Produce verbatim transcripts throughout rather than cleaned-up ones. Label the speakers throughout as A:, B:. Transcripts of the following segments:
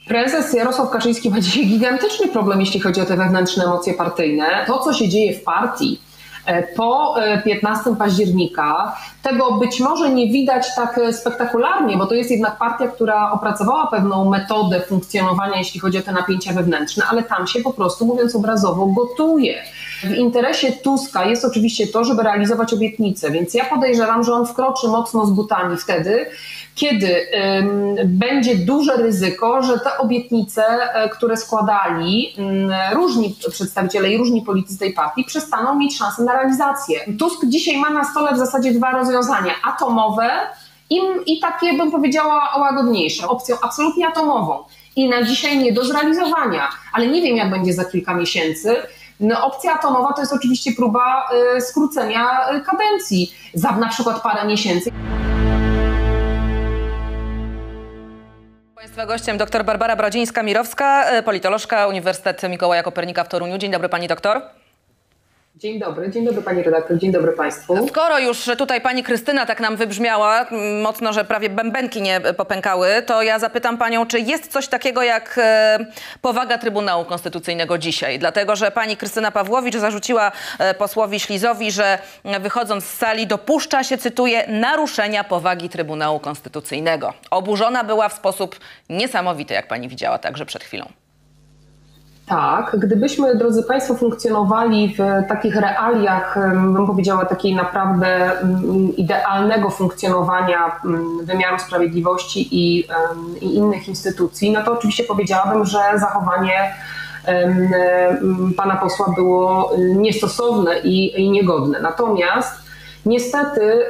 A: Prezes Jarosław Kaczyński ma dzisiaj gigantyczny problem, jeśli chodzi o te wewnętrzne emocje partyjne. To, co się dzieje w partii po piętnastego października, tego być może nie widać tak spektakularnie, bo to jest jednak partia, która opracowała pewną metodę funkcjonowania, jeśli chodzi o te napięcia wewnętrzne, ale tam się po prostu, mówiąc obrazowo, gotuje. W interesie Tuska jest oczywiście to, żeby realizować obietnice, więc ja podejrzewam, że on wkroczy mocno z butami wtedy, kiedy ym, będzie duże ryzyko, że te obietnice, y, które składali y, różni przedstawiciele i różni politycy tej partii, przestaną mieć szansę na realizację. Tusk dzisiaj ma na stole w zasadzie dwa rozwiązania. Atomowe i, i takie, bym powiedziała, łagodniejsze. Opcją absolutnie atomową i na dzisiaj nie do zrealizowania, ale nie wiem, jak będzie za kilka miesięcy. No, opcja atomowa to jest oczywiście próba y, skrócenia kadencji za na przykład parę miesięcy.
B: Państwa gościem dr Barbara Brodzińska-Mirowska, politolożka Uniwersytet Mikołaja Kopernika w Toruniu. Dzień dobry pani doktor.
A: Dzień dobry, dzień dobry pani redaktor, dzień dobry państwu.
B: Skoro już tutaj pani Krystyna tak nam wybrzmiała mocno, że prawie bębenki nie popękały, to ja zapytam panią, czy jest coś takiego jak powaga Trybunału Konstytucyjnego dzisiaj? Dlatego, że pani Krystyna Pawłowicz zarzuciła posłowi Ślizowi, że wychodząc z sali dopuszcza się, cytuję, naruszenia powagi Trybunału Konstytucyjnego. Oburzona była w sposób niesamowity, jak pani widziała także przed chwilą.
A: Tak, gdybyśmy, drodzy państwo, funkcjonowali w takich realiach, bym powiedziała, takiej naprawdę idealnego funkcjonowania wymiaru sprawiedliwości i, i innych instytucji, no to oczywiście powiedziałabym, że zachowanie pana posła było niestosowne i, i niegodne. Natomiast niestety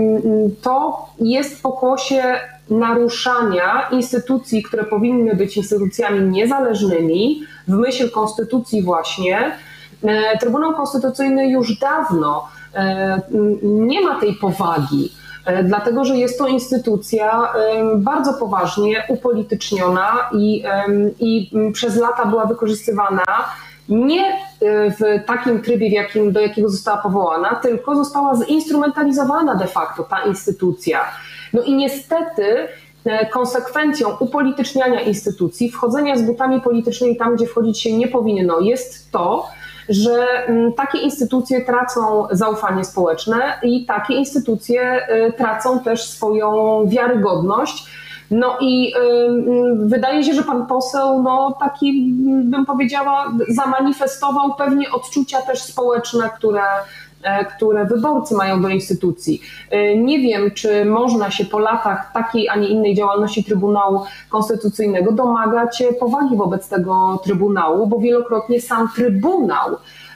A: to jest pokłosie naruszania instytucji, które powinny być instytucjami niezależnymi, w myśl konstytucji właśnie. Trybunał Konstytucyjny już dawno nie ma tej powagi, dlatego że jest to instytucja bardzo poważnie upolityczniona i, i przez lata była wykorzystywana nie w takim trybie, w jakim, do jakiego została powołana, tylko została zinstrumentalizowana de facto ta instytucja. No i niestety konsekwencją upolityczniania instytucji, wchodzenia z butami politycznymi tam, gdzie wchodzić się nie powinno, jest to, że takie instytucje tracą zaufanie społeczne i takie instytucje tracą też swoją wiarygodność. No i y, wydaje się, że pan poseł, no taki, bym powiedziała, zamanifestował pewnie odczucia też społeczne, które, które wyborcy mają do instytucji. Nie wiem, czy można się po latach takiej, a nie innej działalności Trybunału Konstytucyjnego domagać powagi wobec tego Trybunału, bo wielokrotnie sam Trybunał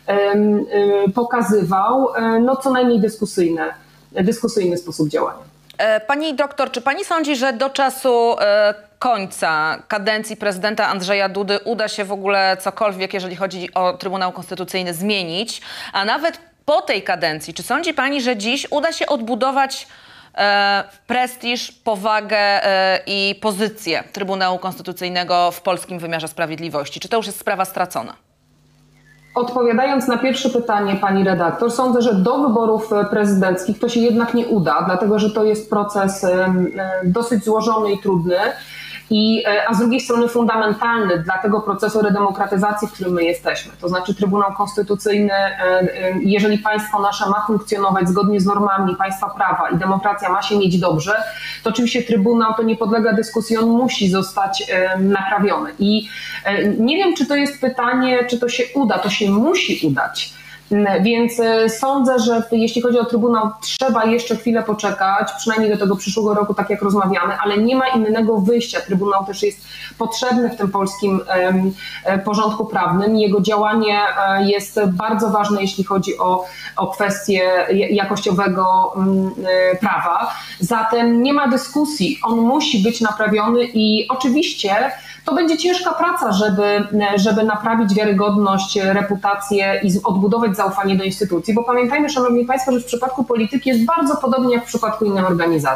A: pokazywał no co najmniej dyskusyjne, dyskusyjny sposób działania.
B: Pani doktor, czy pani sądzi, że do czasu e, końca kadencji prezydenta Andrzeja Dudy uda się w ogóle cokolwiek, jeżeli chodzi o Trybunał Konstytucyjny, zmienić? A nawet po tej kadencji, czy sądzi pani, że dziś uda się odbudować e, prestiż, powagę e, i pozycję Trybunału Konstytucyjnego w polskim wymiarze sprawiedliwości? Czy to już jest sprawa stracona?
A: Odpowiadając na pierwsze pytanie pani redaktor, sądzę, że do wyborów prezydenckich to się jednak nie uda, dlatego że to jest proces dosyć złożony i trudny, i, a z drugiej strony fundamentalny dla tego procesu redemokratyzacji, w którym my jesteśmy. To znaczy Trybunał Konstytucyjny, jeżeli państwo nasze ma funkcjonować zgodnie z normami państwa prawa i demokracja ma się mieć dobrze, to oczywiście Trybunał to nie podlega dyskusji, on musi zostać naprawiony. I nie wiem, czy to jest pytanie, czy to się uda, to się musi udać. Więc sądzę, że jeśli chodzi o Trybunał, trzeba jeszcze chwilę poczekać, przynajmniej do tego przyszłego roku, tak jak rozmawiamy, ale nie ma innego wyjścia. Trybunał też jest potrzebny w tym polskim porządku prawnym. Jego działanie jest bardzo ważne, jeśli chodzi o, o kwestie jakościowego prawa. Zatem nie ma dyskusji, on musi być naprawiony i oczywiście to będzie ciężka praca, żeby, żeby naprawić wiarygodność, reputację i odbudować zaufanie do instytucji, bo pamiętajmy, szanowni państwo, że w przypadku polityki jest bardzo podobnie jak w przypadku innych organizacji.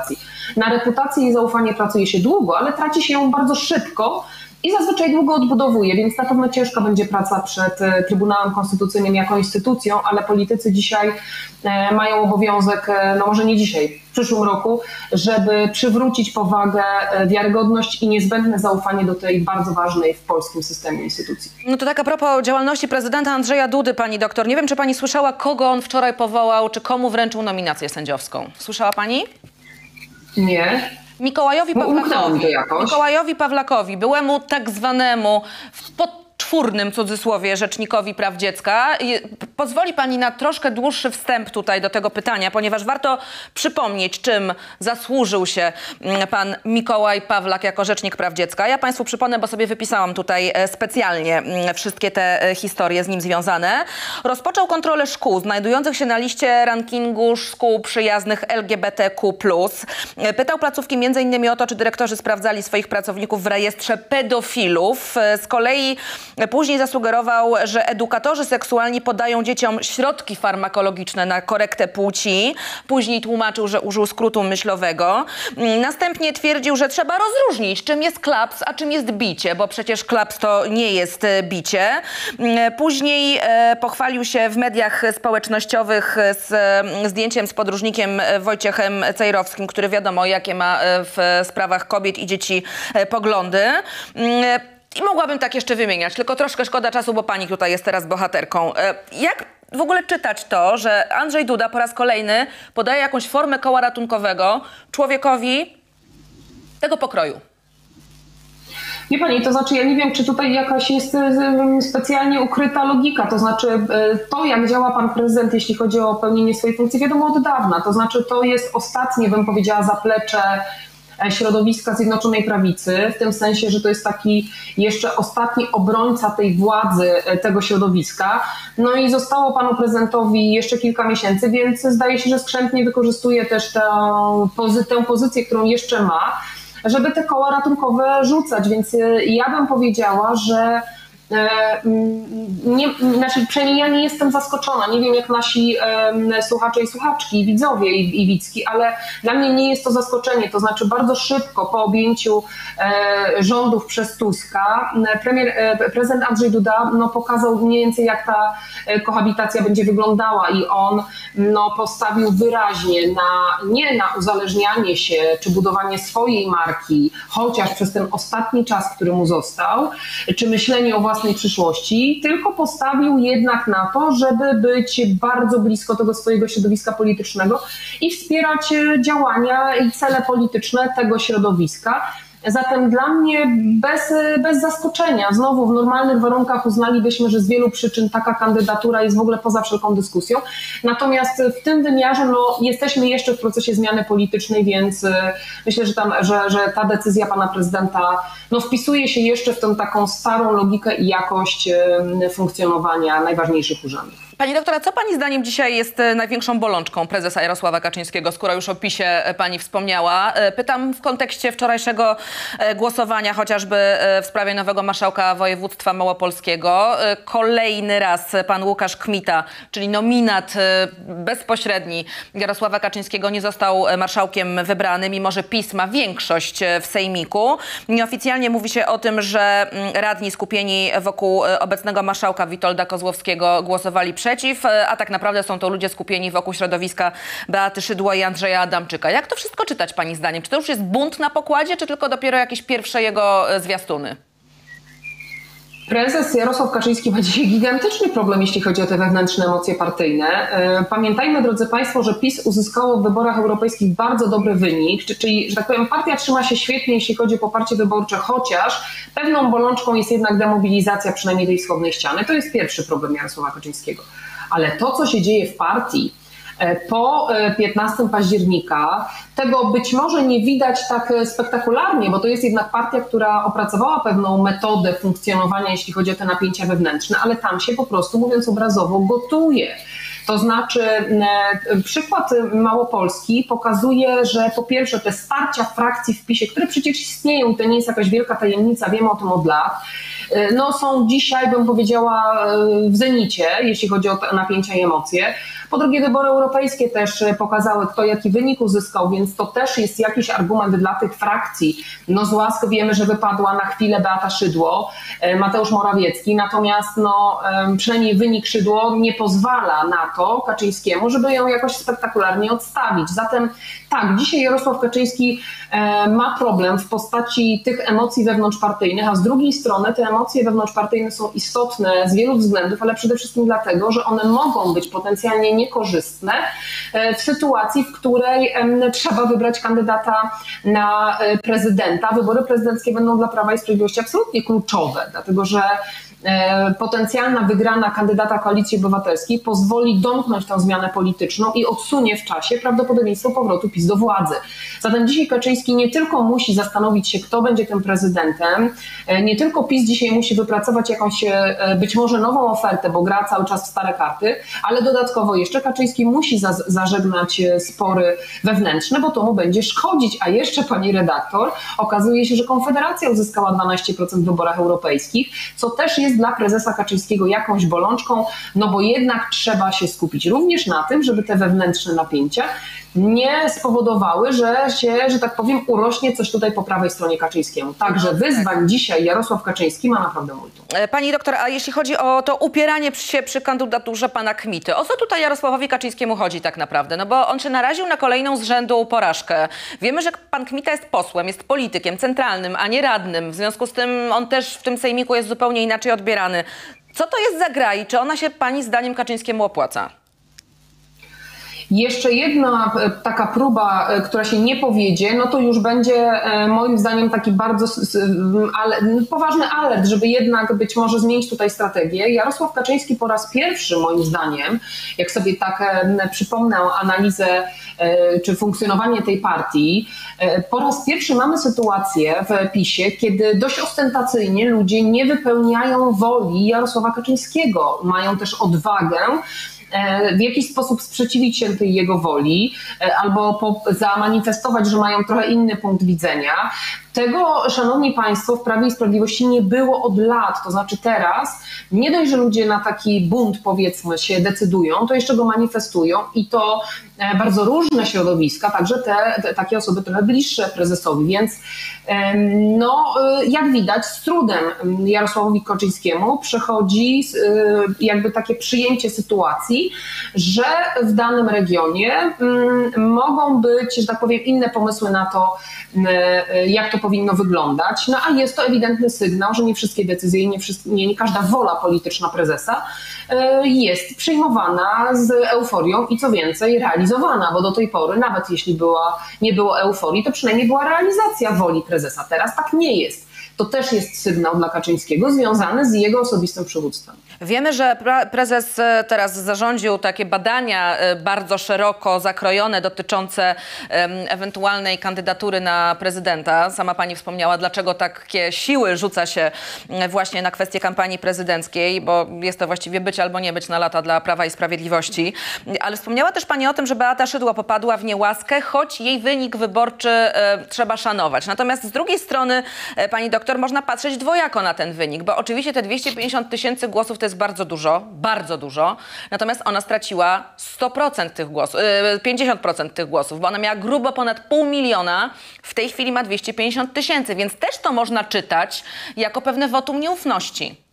A: Na reputację i zaufanie pracuje się długo, ale traci się ją bardzo szybko i zazwyczaj długo odbudowuje, więc na pewno ciężka będzie praca przed Trybunałem Konstytucyjnym jako instytucją, ale politycy dzisiaj mają obowiązek, no może nie dzisiaj, w przyszłym roku, żeby przywrócić powagę, wiarygodność i niezbędne zaufanie do tej bardzo ważnej w polskim systemie instytucji.
B: No to tak a propos działalności prezydenta Andrzeja Dudy, pani doktor. Nie wiem, czy pani słyszała, kogo on wczoraj powołał, czy komu wręczył nominację sędziowską. Słyszała pani?
A: Nie.
B: Mikołajowi Pawlakowi,
A: to jakoś.
B: Mikołajowi Pawlakowi, byłemu tak zwanemu w podczwórnym cudzysłowie rzecznikowi praw dziecka. Pozwoli pani na troszkę dłuższy wstęp tutaj do tego pytania, ponieważ warto przypomnieć, czym zasłużył się pan Mikołaj Pawlak jako rzecznik praw dziecka. Ja państwu przypomnę, bo sobie wypisałam tutaj specjalnie wszystkie te historie z nim związane. Rozpoczął kontrolę szkół znajdujących się na liście rankingu szkół przyjaznych L G B T Q plus. Pytał placówki między innymi o to, czy dyrektorzy sprawdzali swoich pracowników w rejestrze pedofilów. Z kolei później zasugerował, że edukatorzy seksualni podają dzieciom środki farmakologiczne na korektę płci. Później tłumaczył, że użył skrótu myślowego. Następnie twierdził, że trzeba rozróżnić, czym jest klaps, a czym jest bicie, bo przecież klaps to nie jest bicie. Później pochwalił się w mediach społecznościowych z zdjęciem z podróżnikiem Wojciechem Cejrowskim, który wiadomo, jakie ma w sprawach kobiet i dzieci poglądy. I mogłabym tak jeszcze wymieniać, tylko troszkę szkoda czasu, bo pani tutaj jest teraz bohaterką. Jak w ogóle czytać to, że Andrzej Duda po raz kolejny podaje jakąś formę koła ratunkowego człowiekowi tego pokroju?
A: Wie pani, to znaczy ja nie wiem, czy tutaj jakaś jest specjalnie ukryta logika, to znaczy to, jak działa pan prezydent, jeśli chodzi o pełnienie swojej funkcji, wiadomo od dawna, to znaczy to jest ostatnie, bym powiedziała, zaplecze środowiska Zjednoczonej Prawicy, w tym sensie, że to jest taki jeszcze ostatni obrońca tej władzy tego środowiska. No i zostało panu prezydentowi jeszcze kilka miesięcy, więc zdaje się, że skrzętnie wykorzystuje też tę, tę pozycję, którą jeszcze ma, żeby te koła ratunkowe rzucać, więc ja bym powiedziała, że nie, znaczy przynajmniej ja nie jestem zaskoczona, nie wiem jak nasi e, słuchacze i słuchaczki, widzowie i, i widzki, ale dla mnie nie jest to zaskoczenie, to znaczy bardzo szybko po objęciu e, rządów przez Tuska premier, e, prezydent Andrzej Duda no, pokazał mniej więcej jak ta kohabitacja będzie wyglądała i on no, postawił wyraźnie na, nie na uzależnianie się czy budowanie swojej marki, chociaż przez ten ostatni czas, który mu został, czy myślenie o własnej przyszłości, tylko postawił jednak na to, żeby być bardzo blisko tego swojego środowiska politycznego i wspierać działania i cele polityczne tego środowiska. Zatem dla mnie bez, bez zaskoczenia, znowu w normalnych warunkach uznalibyśmy, że z wielu przyczyn taka kandydatura jest w ogóle poza wszelką dyskusją. Natomiast w tym wymiarze no, jesteśmy jeszcze w procesie zmiany politycznej, więc myślę, że, tam, że, że ta decyzja pana prezydenta no, wpisuje się jeszcze w tą taką starą logikę i jakość funkcjonowania najważniejszych urzędów.
B: Pani doktora, co pani zdaniem dzisiaj jest największą bolączką prezesa Jarosława Kaczyńskiego, skoro już o PiSie pani wspomniała? Pytam w kontekście wczorajszego głosowania chociażby w sprawie nowego marszałka województwa małopolskiego. Kolejny raz pan Łukasz Kmita, czyli nominat bezpośredni Jarosława Kaczyńskiego, nie został marszałkiem wybrany, mimo że PiS ma większość w sejmiku. Nieoficjalnie mówi się o tym, że radni skupieni wokół obecnego marszałka Witolda Kozłowskiego głosowali przeciw, a tak naprawdę są to ludzie skupieni wokół środowiska Beaty Szydło i Andrzeja Adamczyka. Jak to wszystko czytać pani zdaniem? Czy to już jest bunt na pokładzie, czy tylko dopiero jakieś pierwsze jego zwiastuny?
A: Prezes Jarosław Kaczyński ma dzisiaj gigantyczny problem, jeśli chodzi o te wewnętrzne emocje partyjne. Pamiętajmy, drodzy państwo, że PiS uzyskało w wyborach europejskich bardzo dobry wynik, czyli, że tak powiem, partia trzyma się świetnie, jeśli chodzi o poparcie wyborcze, chociaż pewną bolączką jest jednak demobilizacja przynajmniej tej wschodniej ściany. To jest pierwszy problem Jarosława Kaczyńskiego. Ale to, co się dzieje w partii po piętnastego października, tego być może nie widać tak spektakularnie, bo to jest jednak partia, która opracowała pewną metodę funkcjonowania, jeśli chodzi o te napięcia wewnętrzne, ale tam się po prostu, mówiąc obrazowo, gotuje. To znaczy przykład Małopolski pokazuje, że po pierwsze te starcia frakcji w PiSie, które przecież istnieją i to nie jest jakaś wielka tajemnica, wiemy o tym od lat, no są dzisiaj, bym powiedziała, w zenicie, jeśli chodzi o napięcia i emocje. Po drugie, wybory europejskie też pokazały, kto jaki wynik uzyskał, więc to też jest jakiś argument dla tych frakcji. No z łask wiemy, że wypadła na chwilę Beata Szydło, Mateusz Morawiecki, natomiast no, przynajmniej wynik Szydło nie pozwala na to Kaczyńskiemu, żeby ją jakoś spektakularnie odstawić. Zatem tak, dzisiaj Jarosław Kaczyński ma problem w postaci tych emocji wewnątrzpartyjnych, a z drugiej strony te emocje wewnątrzpartyjne są istotne z wielu względów, ale przede wszystkim dlatego, że one mogą być potencjalnie niekorzystne w sytuacji, w której trzeba wybrać kandydata na prezydenta. Wybory prezydenckie będą dla Prawa i Sprawiedliwości absolutnie kluczowe, dlatego że potencjalna wygrana kandydata Koalicji Obywatelskiej pozwoli domknąć tę zmianę polityczną i odsunie w czasie prawdopodobieństwo powrotu PiS do władzy. Zatem dzisiaj Kaczyński nie tylko musi zastanowić się, kto będzie tym prezydentem, nie tylko PiS dzisiaj musi wypracować jakąś być może nową ofertę, bo gra cały czas w stare karty, ale dodatkowo jeszcze Kaczyński musi za, zażegnać spory wewnętrzne, bo to mu będzie szkodzić. A jeszcze, pani redaktor, okazuje się, że Konfederacja uzyskała dwanaście procent w wyborach europejskich, co też jest dla prezesa Kaczyńskiego jakąś bolączką, no bo jednak trzeba się skupić również na tym, żeby te wewnętrzne napięcia nie spowodowały, że się, że tak powiem, urośnie coś tutaj po prawej stronie Kaczyńskiemu. Także wyzwań dzisiaj Jarosław Kaczyński ma naprawdę multum.
B: Pani doktor, a jeśli chodzi o to upieranie się przy kandydaturze pana Kmity, o co tutaj Jarosławowi Kaczyńskiemu chodzi tak naprawdę? No bo on się naraził na kolejną z rzędu porażkę. Wiemy, że pan Kmita jest posłem, jest politykiem centralnym, a nie radnym. W związku z tym on też w tym sejmiku jest zupełnie inaczej odbierany. Co to jest za gra i czy ona się pani zdaniem Kaczyńskiemu opłaca?
A: Jeszcze jedna taka próba, która się nie powiedzie, no to już będzie moim zdaniem taki bardzo ale, poważny alert, żeby jednak być może zmienić tutaj strategię. Jarosław Kaczyński po raz pierwszy moim zdaniem, jak sobie tak przypomnę analizę czy funkcjonowanie tej partii, po raz pierwszy mamy sytuację w PiSie, kiedy dość ostentacyjnie ludzie nie wypełniają woli Jarosława Kaczyńskiego. Mają też odwagę w jakiś sposób sprzeciwić się tej jego woli albo po, zamanifestować, że mają trochę inny punkt widzenia. Tego, szanowni państwo, w Prawie i Sprawiedliwości nie było od lat. To znaczy teraz nie dość, że ludzie na taki bunt, powiedzmy, się decydują, to jeszcze go manifestują i to bardzo różne środowiska, także te, te takie osoby trochę bliższe prezesowi, więc no, jak widać, z trudem Jarosławowi Kaczyńskiemu przychodzi jakby takie przyjęcie sytuacji, że w danym regionie mogą być, że tak powiem, inne pomysły na to, jak to powinno wyglądać, no a jest to ewidentny sygnał, że nie wszystkie decyzje i nie, nie, nie każda wola polityczna prezesa jest przyjmowana z euforią i co więcej realizowana, bo do tej pory nawet jeśli była, nie było euforii, to przynajmniej była realizacja woli prezesa. Teraz tak nie jest. To też jest sygnał dla Kaczyńskiego związany z jego osobistym przywództwem.
B: Wiemy, że prezes teraz zarządził takie badania bardzo szeroko zakrojone dotyczące ewentualnej kandydatury na prezydenta. Sama pani wspomniała, dlaczego takie siły rzuca się właśnie na kwestię kampanii prezydenckiej, bo jest to właściwie być albo nie być na lata dla Prawa i Sprawiedliwości. Ale wspomniała też pani o tym, że Beata Szydło popadła w niełaskę, choć jej wynik wyborczy e, trzeba szanować. Natomiast z drugiej strony, e, pani doktor, można patrzeć dwojako na ten wynik, bo oczywiście te dwieście pięćdziesiąt tysięcy głosów to jest bardzo dużo, bardzo dużo, natomiast ona straciła sto procent tych głosów, pięćdziesiąt procent tych głosów, bo ona miała grubo ponad pół miliona, w tej chwili ma dwieście pięćdziesiąt tysięcy, więc też to można czytać jako pewne wotum nieufności.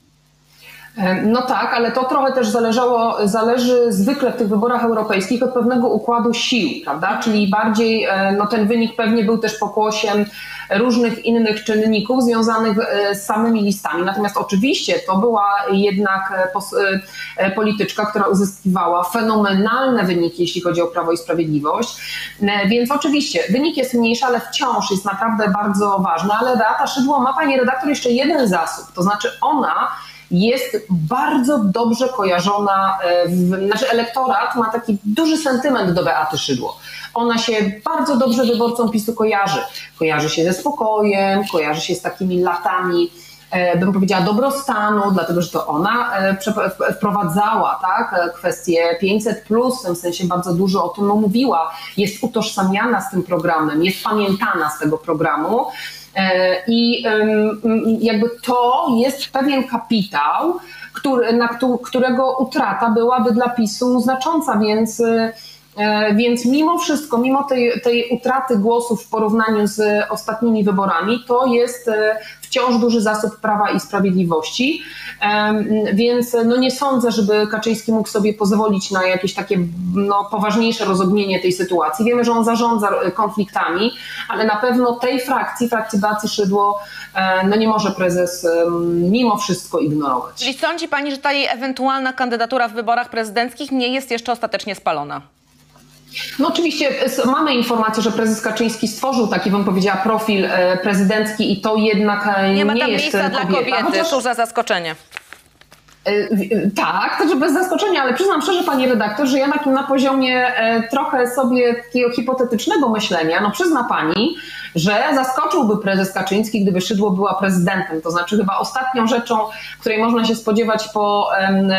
A: No tak, ale to trochę też zależało, zależy zwykle w tych wyborach europejskich od pewnego układu sił, prawda? Czyli bardziej no, ten wynik pewnie był też pokłosiem różnych innych czynników związanych z samymi listami. Natomiast oczywiście to była jednak polityczka, która uzyskiwała fenomenalne wyniki, jeśli chodzi o Prawo i Sprawiedliwość. Więc oczywiście wynik jest mniejszy, ale wciąż jest naprawdę bardzo ważny. Ale Beata Szydło ma, pani redaktor, jeszcze jeden zasób, to znaczy ona jest bardzo dobrze kojarzona, w, znaczy elektorat ma taki duży sentyment do Beaty Szydło. Ona się bardzo dobrze wyborcom PiSu kojarzy. Kojarzy się ze spokojem, kojarzy się z takimi latami, bym powiedziała, dobrostanu, dlatego że to ona wprowadzała, tak, kwestię pięćset plus, w tym sensie bardzo dużo o tym mówiła, jest utożsamiana z tym programem, jest pamiętana z tego programu. I jakby to jest pewien kapitał, który, na którego utrata byłaby dla PiSu znacząca, więc, więc mimo wszystko, mimo tej, tej utraty głosów w porównaniu z ostatnimi wyborami, to jest wciąż duży zasób Prawa i Sprawiedliwości, więc no nie sądzę, żeby Kaczyński mógł sobie pozwolić na jakieś takie no, poważniejsze rozognienie tej sytuacji. Wiemy, że on zarządza konfliktami, ale na pewno tej frakcji, frakcji Beaty Szydło, no nie może prezes mimo wszystko ignorować.
B: Czyli sądzi pani, że ta jej ewentualna kandydatura w wyborach prezydenckich nie jest jeszcze ostatecznie spalona?
A: No oczywiście mamy informację, że prezes Kaczyński stworzył taki, bym powiedziała, profil prezydencki i to jednak nie,
B: nie ma tam
A: nie jest
B: miejsca
A: kobieta.
B: dla kobiety,
A: Chociaż...
B: cóż za zaskoczenie.
A: Tak, to że bez zaskoczenia, ale przyznam szczerze, pani redaktor, że ja na, na poziomie trochę sobie takiego hipotetycznego myślenia, no przyzna pani, że zaskoczyłby prezes Kaczyński, gdyby Szydło była prezydentem. To znaczy chyba ostatnią rzeczą, której można się spodziewać po,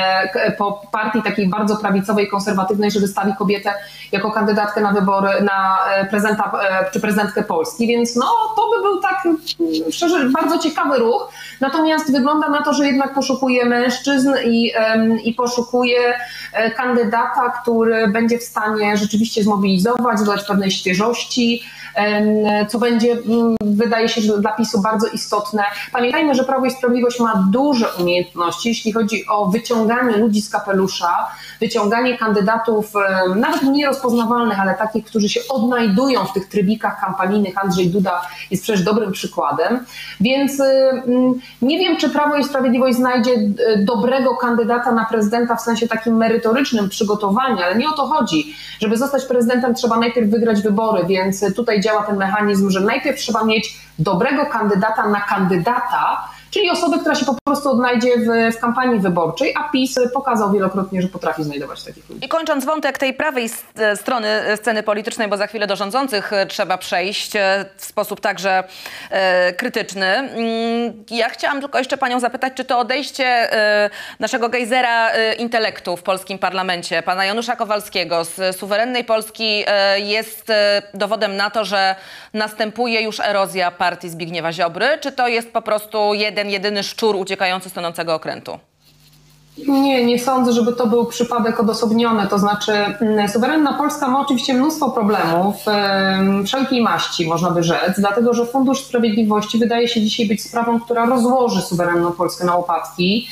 A: po partii takiej bardzo prawicowej, konserwatywnej, że wystawi kobietę jako kandydatkę na wybory, na prezydenta czy prezydentkę Polski, więc no to by był tak szczerze bardzo ciekawy ruch. Natomiast wygląda na to, że jednak poszukuje mężczyzn i, i poszukuje kandydata, który będzie w stanie rzeczywiście zmobilizować, dodać pewnej świeżości, co będzie, wydaje się, że dla PiSu bardzo istotne. Pamiętajmy, że Prawo i Sprawiedliwość ma duże umiejętności, jeśli chodzi o wyciąganie ludzi z kapelusza, wyciąganie kandydatów nawet mniej rozpoznawalnych, ale takich, którzy się odnajdują w tych trybikach kampanijnych. Andrzej Duda jest przecież dobrym przykładem. Więc nie wiem, czy Prawo i Sprawiedliwość znajdzie dobrego kandydata na prezydenta w sensie takim merytorycznym przygotowania, ale nie o to chodzi. Żeby zostać prezydentem, trzeba najpierw wygrać wybory, więc tutaj działa ten mechanizm, że najpierw trzeba mieć dobrego kandydata na kandydata, czyli osobę, która się po prostu odnajdzie w, w kampanii wyborczej, a PiS pokazał wielokrotnie, że potrafi znajdować takich ludzi.
B: I kończąc wątek tej prawej strony sceny politycznej, bo za chwilę do rządzących trzeba przejść w sposób także e, krytyczny. Ja chciałam tylko jeszcze panią zapytać, czy to odejście e, naszego gejzera e, intelektu w polskim parlamencie, pana Janusza Kowalskiego z suwerennej Polski e, jest e, dowodem na to, że następuje już erozja partii Zbigniewa Ziobry, czy to jest po prostu jeden Jeden, jedyny szczur uciekający z tonącego okrętu?
A: Nie, nie sądzę, żeby to był przypadek odosobniony. To znaczy suwerenna Polska ma oczywiście mnóstwo problemów, wszelkiej maści można by rzec, dlatego że Fundusz Sprawiedliwości wydaje się dzisiaj być sprawą, która rozłoży suwerenną Polskę na łopatki.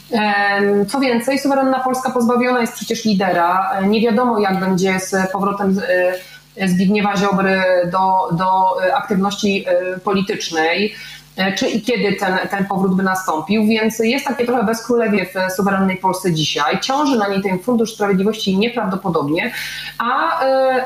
A: Co więcej, suwerenna Polska pozbawiona jest przecież lidera. Nie wiadomo, jak będzie z powrotem Zbigniewa Ziobry do, do aktywności politycznej, czy i kiedy ten, ten powrót by nastąpił, więc jest takie trochę bezkrólewie w suwerennej Polsce dzisiaj. Ciąży na niej ten Fundusz Sprawiedliwości nieprawdopodobnie, a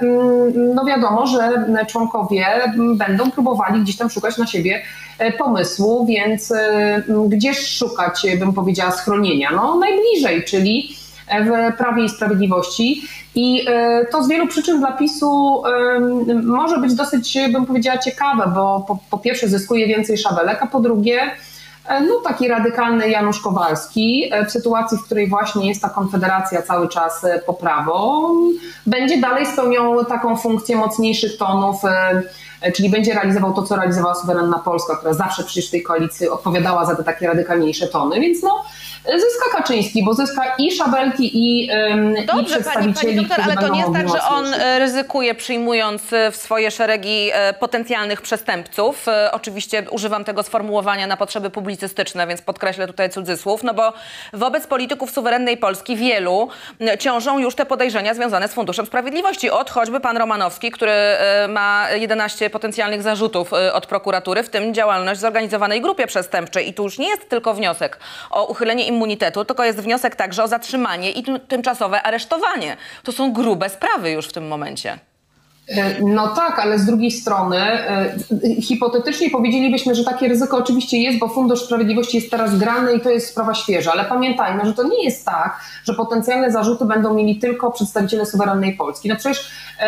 A: no wiadomo, że członkowie będą próbowali gdzieś tam szukać na siebie pomysłu, więc gdzież szukać, bym powiedziała, schronienia? No najbliżej, czyli w Prawie i Sprawiedliwości. I to z wielu przyczyn dla PiSu może być dosyć, bym powiedziała, ciekawe, bo po, po pierwsze zyskuje więcej szabelek, a po drugie no taki radykalny Janusz Kowalski w sytuacji, w której właśnie jest ta konfederacja cały czas po prawo, będzie dalej spełniał taką funkcję mocniejszych tonów, czyli będzie realizował to, co realizowała suwerenna Polska, która zawsze przecież w tej koalicji odpowiadała za te takie radykalniejsze tony, więc no zyska Kaczyński, bo zyska i szabelki, i,
B: Dobrze,
A: i przedstawicieli,
B: pani, pani doktor, ale to nie jest tak, że on
A: mocniejszy.
B: ryzykuje, przyjmując w swoje szeregi potencjalnych przestępców. Oczywiście używam tego sformułowania na potrzeby publicystyczne, więc podkreślę tutaj cudzysłów, no bo wobec polityków suwerennej Polski wielu ciążą już te podejrzenia związane z Funduszem Sprawiedliwości. Od choćby pan Romanowski, który ma jedenaście potencjalnych zarzutów od prokuratury, w tym działalność w zorganizowanej grupie przestępczej. I tu już nie jest tylko wniosek o uchylenie immunitetu, tylko jest wniosek także o zatrzymanie i tymczasowe aresztowanie. To są grube sprawy już w tym momencie.
A: No tak, ale z drugiej strony hipotetycznie powiedzielibyśmy, że takie ryzyko oczywiście jest, bo Fundusz Sprawiedliwości jest teraz grany i to jest sprawa świeża, ale pamiętajmy, że to nie jest tak, że potencjalne zarzuty będą mieli tylko przedstawiciele suwerennej Polski. No przecież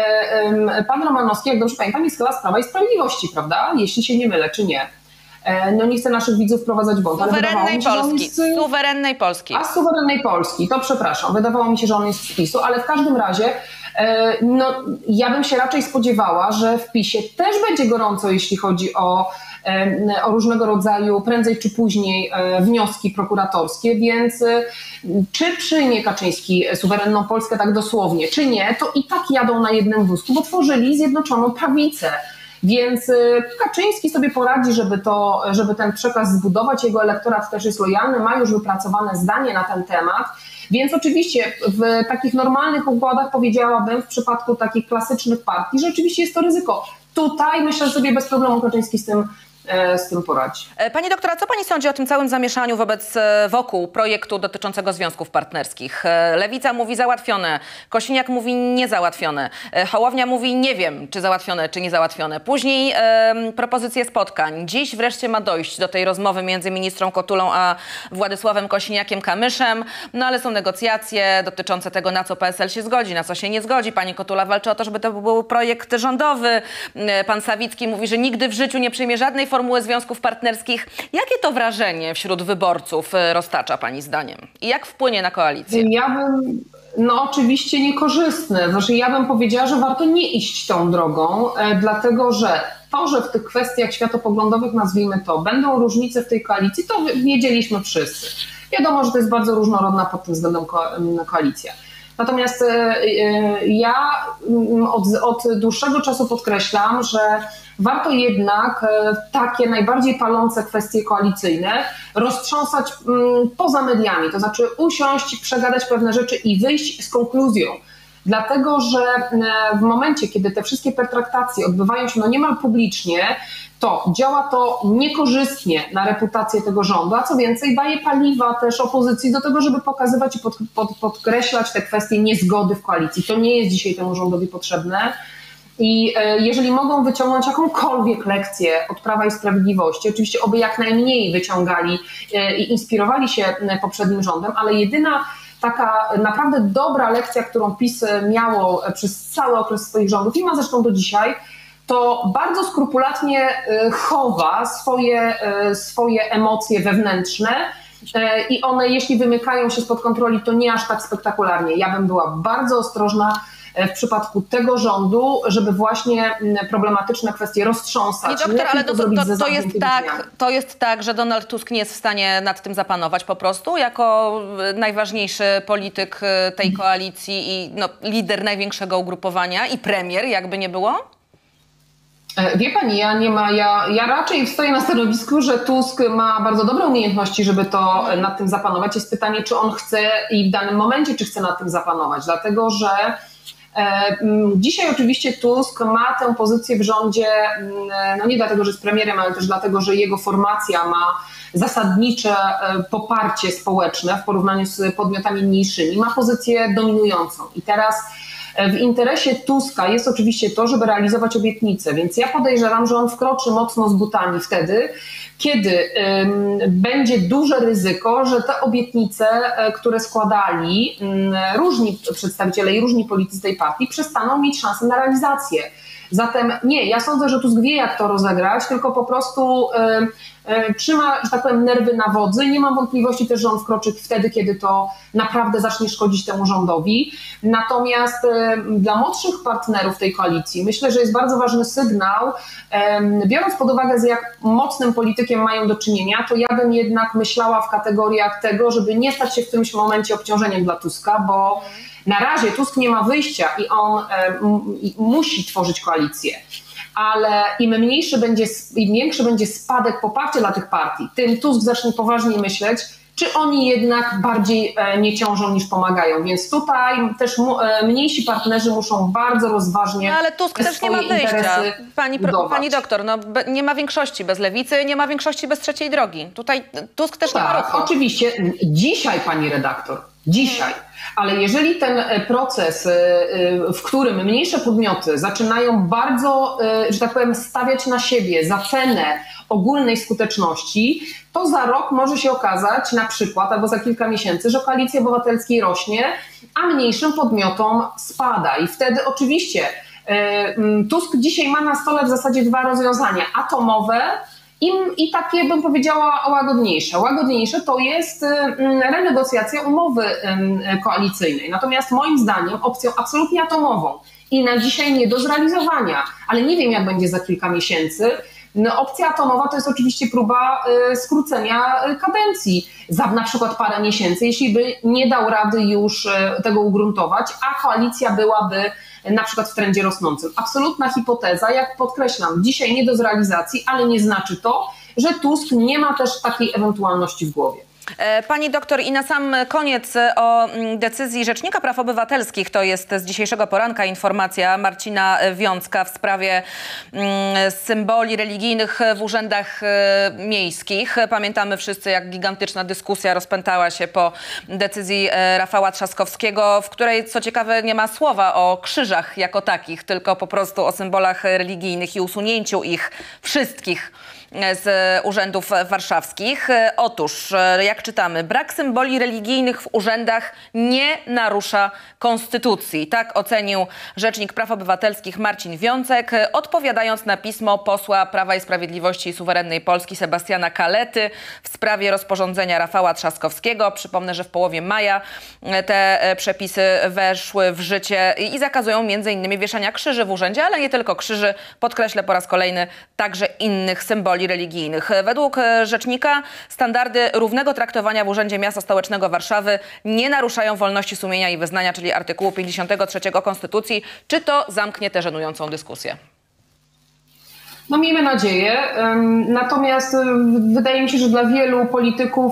A: pan Romanowski, jak dobrze pamiętam, jest chyba z Prawa i Sprawiedliwości, prawda? Jeśli się nie mylę, czy nie? No nie chcę naszych widzów wprowadzać w błąd, ale
B: Suwerennej
A: mi się,
B: Polski.
A: Jest z...
B: Suwerennej Polski.
A: A z suwerennej Polski, to przepraszam, wydawało mi się, że on jest z PiSu, ale w każdym razie No, ja bym się raczej spodziewała, że w PiSie też będzie gorąco, jeśli chodzi o, o różnego rodzaju, prędzej czy później, wnioski prokuratorskie, więc czy przyjmie Kaczyński suwerenną Polskę tak dosłownie, czy nie, to i tak jadą na jednym wózku, bo tworzyli Zjednoczoną Prawicę. Więc Kaczyński sobie poradzi, żeby, to, żeby ten przekaz zbudować. Jego elektorat też jest lojalny, ma już wypracowane zdanie na ten temat. Więc oczywiście w takich normalnych układach, powiedziałabym, w przypadku takich klasycznych partii, że oczywiście jest to ryzyko. Tutaj myślę, że sobie bez problemu Kaczyński z tym z tym poradzi.
B: Pani doktora, co pani sądzi o tym całym zamieszaniu wobec, wokół projektu dotyczącego związków partnerskich? Lewica mówi załatwione, Kosiniak mówi niezałatwione, Hołownia mówi nie wiem, czy załatwione, czy niezałatwione. Później e, propozycje spotkań. Dziś wreszcie ma dojść do tej rozmowy między ministrą Kotulą a Władysławem Kosiniakiem-Kamyszem, no ale są negocjacje dotyczące tego, na co P S L się zgodzi, na co się nie zgodzi. Pani Kotula walczy o to, żeby to był projekt rządowy. Pan Sawicki mówi, że nigdy w życiu nie przyjmie żadnej formuły związków partnerskich. Jakie to wrażenie wśród wyborców roztacza pani zdaniem? I jak wpłynie na koalicję?
A: Ja bym, no oczywiście niekorzystne. Znaczy ja bym powiedziała, że warto nie iść tą drogą, e, dlatego że to, że w tych kwestiach światopoglądowych, nazwijmy to, będą różnice w tej koalicji, to wiedzieliśmy wszyscy. Wiadomo, że to jest bardzo różnorodna pod tym względem ko- koalicja. Natomiast ja od, od dłuższego czasu podkreślam, że warto jednak takie najbardziej palące kwestie koalicyjne roztrząsać poza mediami, to znaczy usiąść, przegadać pewne rzeczy i wyjść z konkluzją. Dlatego, że w momencie, kiedy te wszystkie pertraktacje odbywają się no niemal publicznie, to działa to niekorzystnie na reputację tego rządu, a co więcej daje paliwa też opozycji do tego, żeby pokazywać i pod, pod, podkreślać te kwestie niezgody w koalicji. To nie jest dzisiaj temu rządowi potrzebne i jeżeli mogą wyciągnąć jakąkolwiek lekcję od Prawa i Sprawiedliwości, oczywiście oby jak najmniej wyciągali i inspirowali się poprzednim rządem, ale jedyna taka naprawdę dobra lekcja, którą PiS miało przez cały okres swoich rządów i ma zresztą do dzisiaj, to bardzo skrupulatnie chowa swoje, swoje emocje wewnętrzne i one, jeśli wymykają się spod kontroli, to nie aż tak spektakularnie. Ja bym była bardzo ostrożna w przypadku tego rządu, żeby właśnie problematyczne kwestie roztrząsać.
B: Pani doktor, ale to, to, to, to, jest tak, to jest tak, że Donald Tusk nie jest w stanie nad tym zapanować po prostu, jako najważniejszy polityk tej koalicji i no, lider największego ugrupowania i premier, jakby nie było?
A: Wie pani, ja nie ma, ja, ja raczej stoję na stanowisku, że Tusk ma bardzo dobre umiejętności, żeby to nad tym zapanować. Jest pytanie, czy on chce i w danym momencie, czy chce nad tym zapanować, dlatego że e, dzisiaj oczywiście Tusk ma tę pozycję w rządzie, no nie dlatego, że jest premierem, ale też dlatego, że jego formacja ma zasadnicze poparcie społeczne w porównaniu z podmiotami mniejszymi, ma pozycję dominującą i teraz w interesie Tuska jest oczywiście to, żeby realizować obietnice, więc ja podejrzewam, że on wkroczy mocno z butami wtedy, kiedy ym, będzie duże ryzyko, że te obietnice, y, które składali y, różni przedstawiciele i różni politycy tej partii, przestaną mieć szansę na realizację. Zatem nie, ja sądzę, że Tusk wie, jak to rozegrać, tylko po prostu y, y, trzyma, że tak powiem, nerwy na wodzy. Nie mam wątpliwości też, że on wkroczy wtedy, kiedy to naprawdę zacznie szkodzić temu rządowi. Natomiast y, dla młodszych partnerów tej koalicji myślę, że jest bardzo ważny sygnał, y, biorąc pod uwagę, z jak mocnym politykiem mają do czynienia, to ja bym jednak myślała w kategoriach tego, żeby nie stać się w którymś momencie obciążeniem dla Tuska, bo na razie Tusk nie ma wyjścia i on e, m, musi tworzyć koalicję, ale im mniejszy będzie, im większy będzie spadek poparcia dla tych partii, tym Tusk zacznie poważniej myśleć, czy oni jednak bardziej e, nie ciążą niż pomagają. Więc tutaj też mu, e, mniejsi partnerzy muszą bardzo rozważnie
B: no, ale Tusk też nie ma wyjścia. Pani, pani doktor, no, be, nie ma większości bez lewicy, nie ma większości bez trzeciej drogi. Tutaj Tusk też
A: tak,
B: nie ma ruchu.
A: Oczywiście. Dzisiaj, pani redaktor, dzisiaj. Ale jeżeli ten proces, w którym mniejsze podmioty zaczynają bardzo, że tak powiem, stawiać na siebie za cenę ogólnej skuteczności, to za rok może się okazać na przykład, albo za kilka miesięcy, że Koalicji Obywatelskiej rośnie, a mniejszym podmiotom spada. I wtedy oczywiście Tusk dzisiaj ma na stole w zasadzie dwa rozwiązania. Atomowe I, i takie, bym powiedziała, łagodniejsze. Łagodniejsze to jest renegocjacja umowy koalicyjnej. Natomiast moim zdaniem opcją absolutnie atomową i na dzisiaj nie do zrealizowania, ale nie wiem, jak będzie za kilka miesięcy. No, opcja atomowa to jest oczywiście próba y, skrócenia kadencji za na przykład parę miesięcy, jeśli by nie dał rady już y, tego ugruntować, a koalicja byłaby y, na przykład w trendzie rosnącym. Absolutna hipoteza, jak podkreślam, dzisiaj nie do zrealizacji, ale nie znaczy to, że Tusk nie ma też takiej ewentualności w głowie.
B: Pani doktor, i na sam koniec o decyzji Rzecznika Praw Obywatelskich. To jest z dzisiejszego poranka informacja Marcina Wiącka w sprawie symboli religijnych w urzędach miejskich. Pamiętamy wszyscy, jak gigantyczna dyskusja rozpętała się po decyzji Rafała Trzaskowskiego, w której, co ciekawe, nie ma słowa o krzyżach jako takich, tylko po prostu o symbolach religijnych i usunięciu ich wszystkich z urzędów warszawskich. Otóż, jak czytamy, brak symboli religijnych w urzędach nie narusza konstytucji. Tak ocenił Rzecznik Praw Obywatelskich Marcin Wiącek, odpowiadając na pismo posła Prawa i Sprawiedliwości i Suwerennej Polski Sebastiana Kalety w sprawie rozporządzenia Rafała Trzaskowskiego. Przypomnę, że w połowie maja te przepisy weszły w życie i zakazują między innymi wieszania krzyży w urzędzie, ale nie tylko krzyży, podkreślę po raz kolejny, także innych symboli religijnych. Według rzecznika standardy równego traktowania w Urzędzie Miasta Stołecznego Warszawy nie naruszają wolności sumienia i wyznania, czyli artykułu pięćdziesiątego trzeciego Konstytucji. Czy to zamknie tę żenującą dyskusję?
A: No miejmy nadzieję, natomiast wydaje mi się, że dla wielu polityków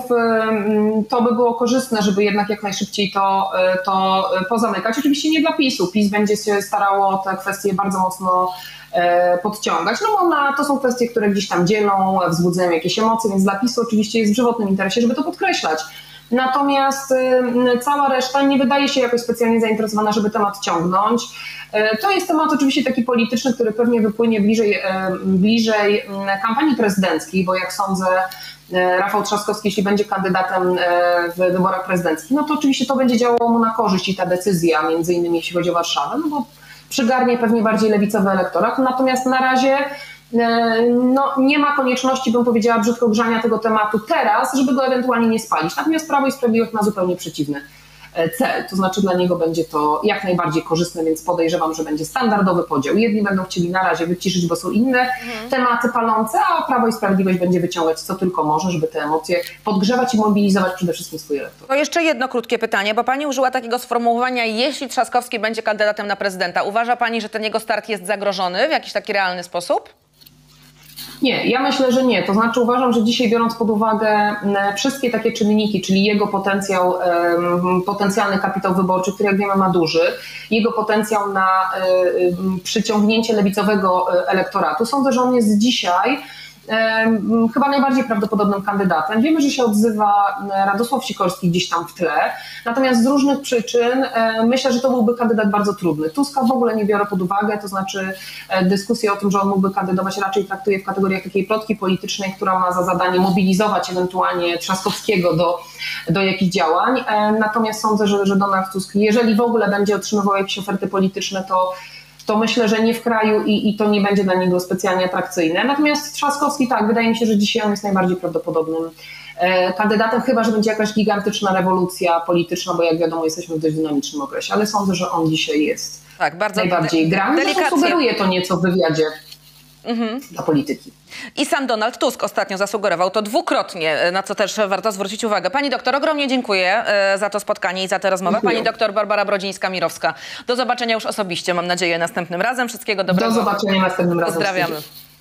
A: to by było korzystne, żeby jednak jak najszybciej to, to pozamykać. Oczywiście nie dla PiSu. PiS będzie się starało te kwestie bardzo mocno podciągać, no bo na, to są kwestie, które gdzieś tam dzielą, wzbudzają jakieś emocje, więc dla PiSu oczywiście jest w żywotnym interesie, żeby to podkreślać. Natomiast cała reszta nie wydaje się jakoś specjalnie zainteresowana, żeby temat ciągnąć. To jest temat oczywiście taki polityczny, który pewnie wypłynie bliżej, bliżej kampanii prezydenckiej, bo jak sądzę, Rafał Trzaskowski, jeśli będzie kandydatem w wyborach prezydenckich, no to oczywiście to będzie działało mu na korzyść i ta decyzja, między innymi jeśli chodzi o Warszawę, no bo przygarnie pewnie bardziej lewicowy elektorat. Natomiast na razie no, nie ma konieczności, bym powiedziała brzydko, grzania tego tematu teraz, żeby go ewentualnie nie spalić. Natomiast Prawo i Sprawiedliwość ma zupełnie przeciwny cel, to znaczy dla niego będzie to jak najbardziej korzystne, więc podejrzewam, że będzie standardowy podział. Jedni będą chcieli na razie wyciszyć, bo są inne mhm. tematy palące, a Prawo i Sprawiedliwość będzie wyciągać co tylko może, żeby te emocje podgrzewać i mobilizować przede wszystkim swój elektorat.
B: To jeszcze jedno krótkie pytanie, bo pani użyła takiego sformułowania, jeśli Trzaskowski będzie kandydatem na prezydenta. Uważa pani, że ten jego start jest zagrożony w jakiś taki realny sposób?
A: Nie, ja myślę, że nie. To znaczy uważam, że dzisiaj biorąc pod uwagę wszystkie takie czynniki, czyli jego potencjał, potencjalny kapitał wyborczy, który jak wiemy ma duży, jego potencjał na przyciągnięcie lewicowego elektoratu, sądzę, że on jest dzisiaj chyba najbardziej prawdopodobnym kandydatem. Wiemy, że się odzywa Radosław Sikorski gdzieś tam w tle, natomiast z różnych przyczyn myślę, że to byłby kandydat bardzo trudny. Tuska w ogóle nie biorę pod uwagę, to znaczy dyskusję o tym, że on mógłby kandydować, raczej traktuję w kategoriach takiej plotki politycznej, która ma za zadanie mobilizować ewentualnie Trzaskowskiego do, do jakichś działań. Natomiast sądzę, że, że Donald Tusk, jeżeli w ogóle będzie otrzymywał jakieś oferty polityczne, to to myślę, że nie w kraju i, i to nie będzie dla niego specjalnie atrakcyjne. Natomiast Trzaskowski, tak, wydaje mi się, że dzisiaj on jest najbardziej prawdopodobnym e, kandydatem, chyba że będzie jakaś gigantyczna rewolucja polityczna, bo jak wiadomo jesteśmy w dość dynamicznym okresie, ale sądzę, że on dzisiaj jest tak, bardzo najbardziej grany. Zresztą sugeruje to nieco w wywiadzie. Mhm. Dla polityki.
B: I sam Donald Tusk ostatnio zasugerował to dwukrotnie, na co też warto zwrócić uwagę. Pani doktor, ogromnie dziękuję za to spotkanie i za tę rozmowę. Dziękuję. Pani doktor Barbara Brodzińska-Mirowska. Do zobaczenia już osobiście, mam nadzieję, następnym razem. Wszystkiego dobrego.
A: Do zobaczenia następnym razem.
B: Pozdrawiamy.